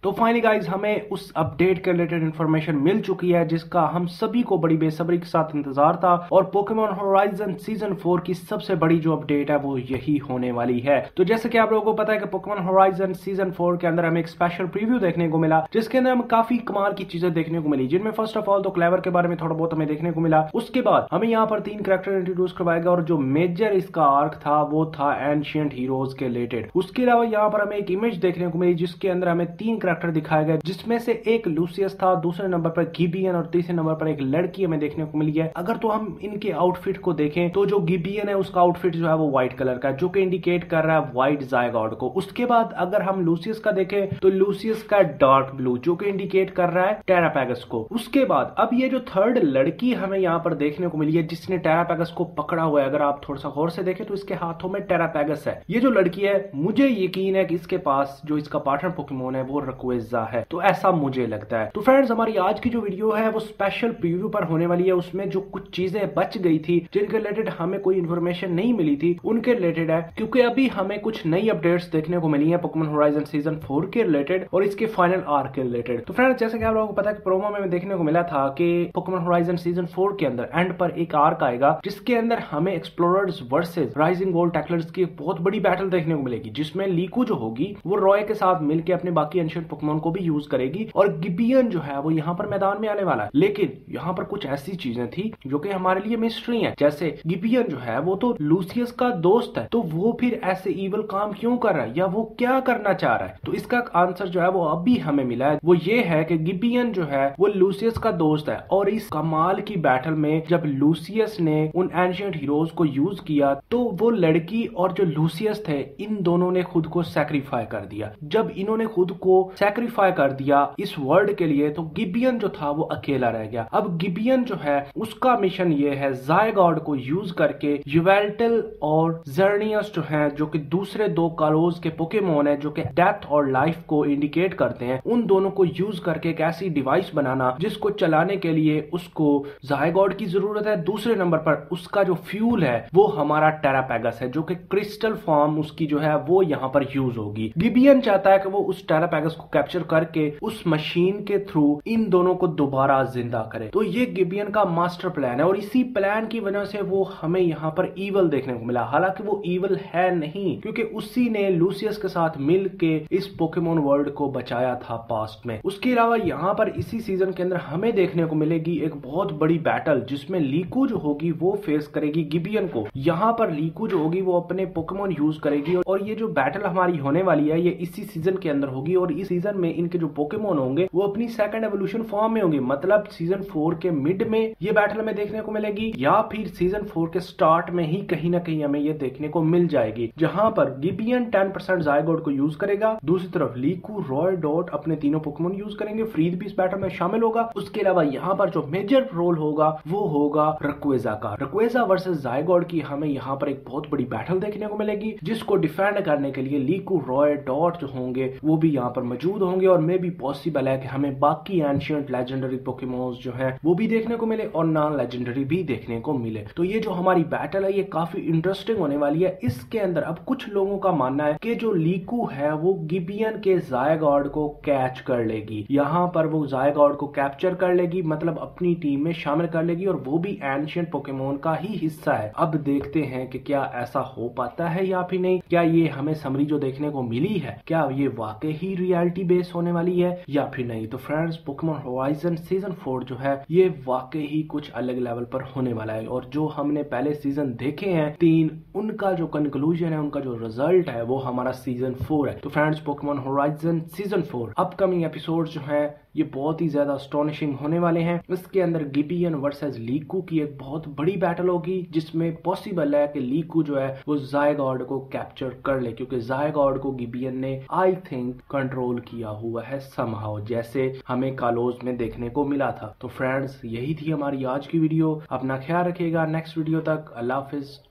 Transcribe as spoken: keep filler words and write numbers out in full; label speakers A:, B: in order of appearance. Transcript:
A: तो finally guys हमें उस अपडेट के रिलेटेड इन्फॉर्मेशन मिल चुकी है जिसका हम सभी को बड़ी बेसब्री के साथ इंतजार था और पोकेमॉन होराइजन सीजन फोर की सबसे बड़ी जो अपडेट है वो यही होने वाली है। तो जैसे कि आप लोगों को पता है कि पोकेमॉन होराइजन सीजन फोर के अंदर हमें एक स्पेशल प्रीव्यू देखने को मिला जिसके अंदर हमें काफी कमाल की चीजें देखने को मिली, जिनमें फर्स्ट ऑफ ऑल तो क्लेवर के बारे में थोड़ा बहुत हमें देखने को मिला। उसके बाद हमें यहाँ पर तीन कैरेक्टर इंट्रोड्यूस करवाया गया और जो मेजर इसका आर्क था वो था एंशिएंट हीरोज के रिलेटेड। उसके अलावा यहाँ पर हमें एक इमेज देखने को मिली जिसके अंदर हमें तीन कैरेक्टर दिखाए गए, जिसमें से एक लूसियस था, दूसरे नंबर पर गिबियन और तीसरे नंबर पर एक लड़की हमें देखने को मिली है। अगर तो हम इनके आउटफिट को देखें तो जो गिबियन है उसका आउटफिट जो है वो व्हाइट कलर का है जो कि इंडिकेट कर रहा है व्हाइट ज़ायगॉड को। उसके बाद अगर हम लूसियस का देखें तो लूसियस का डार्क ब्लू जो कि इंडिकेट कर रहा है टेरापैगस को। उसके बाद अब ये जो थर्ड लड़की हमें यहाँ पर देखने को मिली है जिसने टेरापैगस को पकड़ा हुआ है, अगर आप थोड़ा सा गौर से देखें तो इसके हाथों में टेरापैगस है। ये जो लड़की है मुझे यकीन है कि इसके पास जो इसका पार्टनर पोकेमोन है वो रक्वेजा है, तो ऐसा मुझे लगता है। तो फ्रेंड्स हमारी आज की जो वीडियो है वो स्पेशल प्रीव्यू पर होने वाली है। उसमें जो कुछ चीजें बच गई थी जिनके रिलेटेड हमें कोई इन्फॉर्मेशन नहीं मिली थी उनके रिलेटेड है, क्योंकि अभी हमें कुछ नई अपडेट्स देखने को मिली है पोकेमॉन होराइजन सीजन फोर के रिलेटेड और इसके फाइनल आर्क के रिलेटेड। तो फ्रेंड्स जैसे कि आप लोगों को पता है कि प्रोमो में देखने को मिला था कि पोकेमॉन होराइजन सीजन फोर के अंदर एंड पर एक आर्क आएगा जिसके अंदर हमें Explorers versus Rising Gold Tacklers की बहुत बड़ी बैटल देखने को मिलेगी, जिसमें लीकू जो होगी वो रॉय के साथ मिलकर अपने बाकी एंशिएंट पोकेमॉन को भी यूज करेगी और गिबियन जो है वो यहाँ पर मैदान में आने वाला है। लेकिन यहाँ पर कुछ ऐसी चीजें थी जो कि हमारे लिए मिस्ट्री है, जैसे गिबियन जो है वो तो लूसियस का दोस्त है, तो वो फिर ऐसे इवल काम क्यों कर रहा है या वो क्या करना चाह रहा है। तो इसका आंसर जो है वो अभी हमें मिला है, वो ये है कि गिबियन जो है वो लूसियस का दोस्त है और इस कमाल की बैटल में जब लूसियस ने उन एंशिएंट हीरोज को यूज किया तो वो लड़की और जो लूसियस थे इन दोनों ने खुद को सैक्रिफाई कर दिया। जब इन्होंने खुद को सैक्रिफाई कर दिया इस वर्ल्ड के लिए तो गिबियन जो था वो अकेला रह गया। अब गिबियन जो है उसका मिशन ये है ज़ायगॉड को यूज करके युवेल्टल और जर्नियस जो है जो कि दूसरे दो कालोज के पोकेमोन है जो कि डेथ और लाइफ को इंडिकेट करते हैं, उन दोनों को यूज करके एक ऐसी डिवाइस बनाना जिसको चलाने के लिए उसको ज़ायगॉड की जरूरत है। दूसरे नंबर पर उसका जो फ्यूल है वो हमारा टेरापैगस है जो कि क्रिस्टल फॉर्म उसकी जो है वो यहाँ पर यूज होगी। गिबियन चाहता है कि वो उस टेरापैगस को कैप्चर करके उस मशीन के थ्रू इन दोनों को दोबारा जिंदा करे। तो ये गिबियन का मास्टर प्लान है और इसी प्लान की वजह से वो हमें यहाँ पर ईवल देखने को मिला। हालांकि वो ईवल है नहीं क्योंकि उसी ने लूसियस के साथ मिल के इस पोकेमोन वर्ल्ड को बचाया था पास्ट में। उसके अलावा यहाँ पर इसी सीजन के अंदर हमें देखने को मिलेगी एक बहुत बड़ी बैटल जिसमें लीकू जो होगी वो फेस करेगी गिबियन को। यहाँ पर लीकू जो होगी वो अपने पोकेमोन यूज करेगी और ये जो बैटल हमारी होने वाली है ये इसी सीजन के अंदर होगी और इस सीजन में इनके जो पोकेमोन होंगे वो अपनी सेकंड एवोल्यूशन फॉर्म में होंगे। मतलब सीजन फोर के मिड में ये बैटल हमें देखने को मिलेगी या फिर सीजन फोर के स्टार्ट में ही कहीं ना कहीं हमें ये देखने को मिल जाएगी, जहां पर गिबियन टेन परसेंट ज़ायगॉड को यूज करेगा, दूसरी तरफ लीकू, रॉय, डॉट अपने तीनों पोकेमोन यूज करेंगे, फ्रीद भी इस बैटल में शामिल होगा। उसके अलावा यहाँ पर जो मेजर रोल होगा वो होगा रक्वेजा का। रक्वेजा वर्सेस ज़ायगॉड की हमें यहाँ पर एक बहुत बड़ी बैटल देखने को मिलेगी जिसको डिफेंड करने के लिए लीकू, रॉय, डॉट जो होंगे वो भी यहाँ पर मौजूद होंगे और मे भी पॉसिबल है कि हमें बाकी एंशिएंट लेजेंडरी पोकेमोन्स जो हैं वो भी देखने को मिले और नॉन लेजेंडरी भी देखने को मिले। तो ये जो हमारी बैटल है ये काफी इंटरेस्टिंग होने वाली है। इसके अंदर अब कुछ लोगों का मानना है कि जो लीकू है वो गिबियन के ज़ायगॉड को कैच कर लेगी, यहाँ पर वो ज़ायगॉड को कैप्चर कर लेगी, मतलब अपनी टीम में शामिल कर लेगी और वो भी एंशिएंट पोकेमोन का ही हिस्सा है। अब देखते हैं कि क्या ऐसा हो पाता है या फिर नहीं, क्या ये हमें समरी जो देखने को मिली है क्या ये वाकई ही रियलिटी बेस होने वाली है या फिर नहीं। तो friends Pokemon Horizon season four जो है ये वाकई ही कुछ अलग लेवल पर होने वाला है और जो हमने पहले सीजन देखे हैं तीन उनका जो कंक्लूजन है, उनका जो रिजल्ट है वो हमारा सीजन फोर है। तो friends Pokemon Horizon season four upcoming episode जो है ये बहुत ही ज्यादा अस्टॉनिशिंग होने वाले हैं। इसके अंदर गिबियन वर्सेस लीकू की एक बहुत बड़ी बैटल होगी जिसमें पॉसिबल है कि लीकू जो है वो ज़ायगॉड को कैप्चर कर ले, क्योंकि ज़ायगॉड को गिबियन ने आई थिंक कंट्रोल किया हुआ है समहाउ, जैसे हमें कालोज में देखने को मिला था। तो फ्रेंड्स यही थी हमारी आज की वीडियो। अपना ख्याल रखिएगा, नेक्स्ट वीडियो तक अल्लाह हाफिज।